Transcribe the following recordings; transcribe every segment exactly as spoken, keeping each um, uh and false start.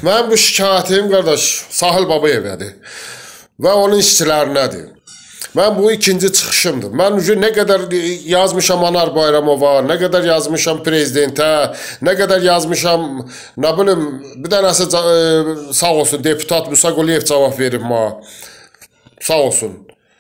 Mənim bu şikayətim, qardaş, Sahil Babayevədir və onun işçilərinədir. Mən bu ikinci çıxışımdır. Mən nə qədər yazmışam Anar Bayramova, nə qədər yazmışam prezidentə, nə qədər yazmışam, nə bilim, bir dənəsi sağ olsun, deputat Musa Quliyev cavab verib ma. Sağ olsun.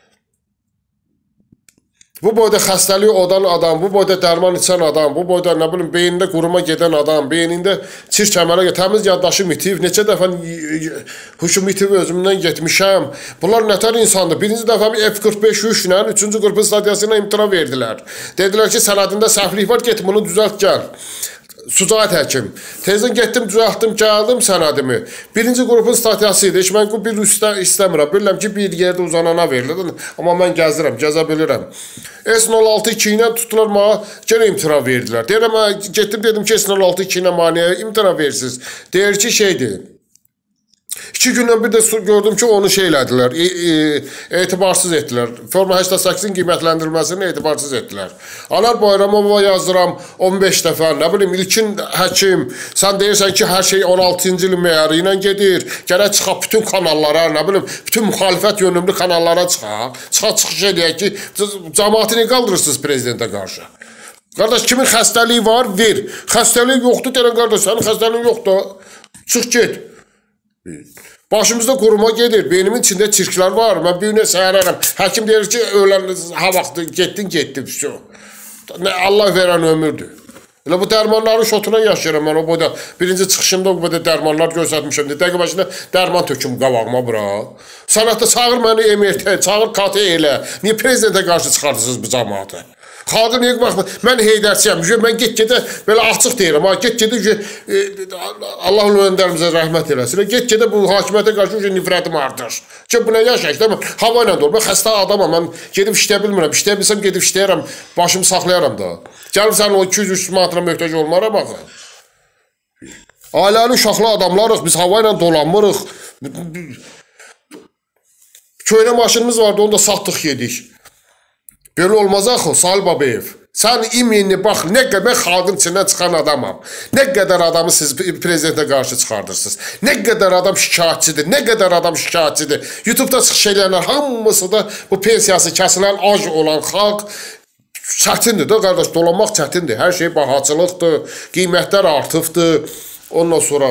Bu boyda xəstəliyi olan adam, bu boyda dərman içən adam, bu boyda nə bilim beynində quruma gedən adam, beynində çir kəmərə təmiz yaddaşı mitiv, neçə dəfə huşum mitiv özümdən getmişəm. Bunlar nətər insandır? Birinci dəfə F qırx beş üç ilə üçüncü qrupun stadiyası ilə imtina verdilər. Dedilər ki, sənədində səhvlik var, get bunu düzəlt gəl. Sucayət həkim. Tezdən getdim, düzəltdim, gəldim sənədimi. Birinci qrupun statiyası idi. Mən bir üstə istəmirəm. Bilirəm ki, bir yerdə uzanana verilir. Amma mən gəzirəm, gəzə bilirəm. S nol altı iki ilə tutdular, mənə gene imtina verdilər. Deyirəm, getdim, dedim ki, S nol altı iki ilə maniyə imtina versiniz. Deyir ki, şeydir. İki gündən bir də gördüm ki, onu şey elədilər, e, e, etibarsız etdilər. Forma səksən səkisin qiymətləndirilməsini etibarsız etdilər. Anar Bayramova yazdıram on beş dəfə, nə bilim, İlkin həkim, sən deyirsən ki, hər şey on altıncı ilin meyarı ilə gedir, gərək çıxaq bütün kanallara, nə bilim, bütün müxalifət yönümlü kanallara çıxaq, çıxaq çıxış edək ki, cəmaatini qaldırırsınız prezidentə qarşı. Qardaş, kimin xəstəliyi var, ver. Xəstəliyi yoxdur, deyirəm, qardaş, sənin xəstəliyin yoxdur, çıx get. Başımızda quruma gedir, beynimin içində çirklər var, mən bir günə səhərərəm. Həkim deyir ki, ölən ha vaxtı getdin, getdin, Allah verən ömürdür. Elə bu dərmanların şotuna yaşayıram mən o boyda. Birinci çıxışımda o boyda dərmanlar göstərmişəm. Dəqiq başında dərman töküm qabağıma bura. Sənətdə çağır məni M R T, çağır K T elə. Niyə prezidentə qarşı çıxardırsınız bu cəmaatı? Xalqı niyə baxmır? Mən Heydərçiyəm. Mən get-gedə belə açıq deyirəm. Get-gedə Allah öndərimizə rəhmət eləsin. Get-gedə bu hakimiyyətə qarşı nifrətim artır. Ki, buna yaşayış da mən hava ilə doğru. Mən xəstə adamam. Mən gedib işləyə bilmirəm. İşləyə bilsəm gedib işləyərəm. Başımı saxlayaram da. Gəlib sən o iki yüz üç yüz manatına möhtac olmara baxın. Ailəli uşaqlı adamlarıq. Biz hava ilə dolanmırıq. Köynə maşınımız vardı. Onu da satdıq yedik. Belə olmaz axı, Sahil Babayev. Sən iminli bax, nə qədər xalqın içindən çıxan adamam. Nə qədər adamı siz prezidentə qarşı çıxardırsınız. Nə qədər adam şikayətçidir, nə qədər adam şikayətçidir. YouTube'da çıxış edənlər hamısı da bu pensiyası kəsilən, ac olan xalq çətindir də, qardaş, dolanmaq çətindir. Hər şey bahaçılıqdır, qiymətlər artıbdır. Ondan sonra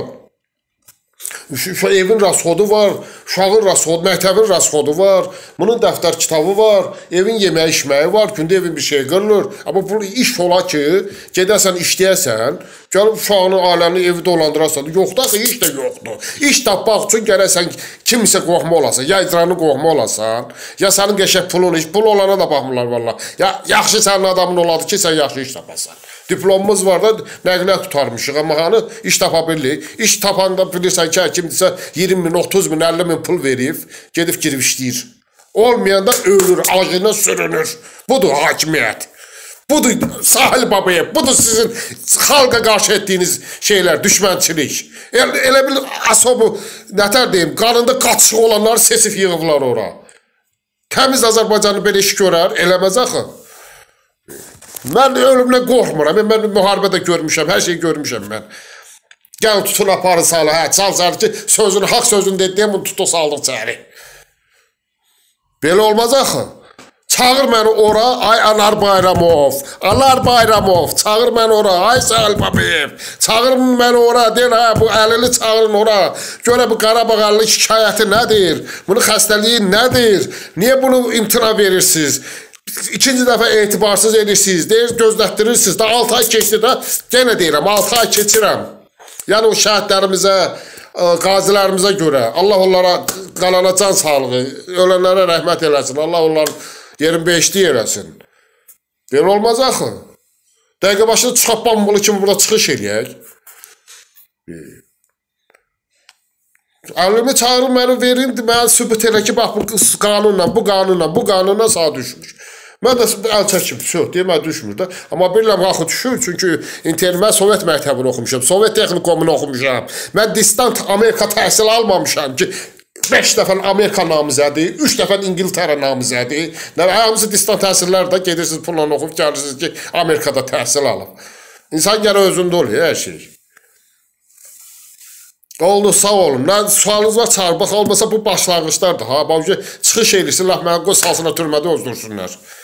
evin rasxodu var, uşağın rasxodu, məktəbin rasxodu var, bunun dəftər kitabı var, evin yeməyi içməyi var, gündə evin bir şey qırılır. Amma bu iş ola ki, gedəsən, işləyəsən, gəlib uşağını, ailəni evi dolandırasan, yoxdur axı, iş də yoxdur. İş tapmaq üçün gərəsən kimsə qoxma olasan, ya icranı qoxma olasan, ya sənin qəşək pulun iş, pul olana da baxmırlar valla. Ya yaxşı sənin adamın oladı ki, sən yaxşı iş tapasan. Diplomumuz var da nəqliyyat tutarmışıq, amma hanı iş tapa bilirik. İş tapanda bilirsən ki, kimdirsə iyirmi min, otuz min, əlli min pul verib, gedib girib işləyir. Olmayanda ölür, ağzına sürünür. Budur hakimiyyət. Budur Sahil Babayev, budur sizin xalqa qarşı etdiyiniz şeylər, düşmənçilik. El, elə bil asobu, nətər deyim, qanında qaçışıq olanları sesif yığıblar ora. Təmiz Azərbaycanı belə iş görər, eləməz axı. Mən ölümlə qorxmuram, mən müharibədə görmüşəm, hər şeyi görmüşəm mən. Gəl tutun aparı salı, hə, çal çal ki, sözünü, haqq sözünü dediyəm, bunu tutu saldıq çəri. Belə olmaz axı. Çağır məni ora, ay Anar Bayramov, Anar Bayramov, çağır məni ora, ay Sahil Babayev, çağır məni ora, deyir, hə, bu əlili çağırın ora, görə bu Qarabağ əlili şikayəti nədir, bunun xəstəliyi nədir, niyə bunu imtina verirsiniz? İkinci dəfə etibarsız edirsiniz, deyir, gözlətdirirsiniz. Da altı ay keçdi də, yenə deyirəm, altı ay keçirəm. Yəni o şəhidlərimizə, qazilərimizə görə, Allah onlara qalana can sağlığı, ölənlərə rəhmət eləsin, Allah onların yerin beşliyi eləsin. Belə olmaz axı. Dəqiqə başında çıxaq bambulu kimi burada çıxış eləyək. Əlimi çağırın, məni verin, mənə sübut elə ki, bax, bu qanunla, bu qanunla, bu qanunla sağ düşmüş. Mən də əl çəkim, söh, deyəm, düşmür də. Amma bilirəm, axı düşür, çünki internet, mən Sovet məktəbini oxumuşam, Sovet texnikomunu oxumuşam. Mən distant Amerika təhsil almamışam ki, beş dəfə Amerika namizədi, üç dəfə İngiltərə namizədi. Hamısı distant təhsillər də gedirsiniz, pulla oxub, gəlirsiniz ki, Amerikada təhsil alıb. İnsan gələ özündə oluyor, hər şey. Oldu, sağ olun. Nə sualınız var, çağır. Bax, olmasa bu başlanğıclardır. Ha, bax, çıxış elirsin, laf mənə qoy salsınlar türmədə öldürsünlər.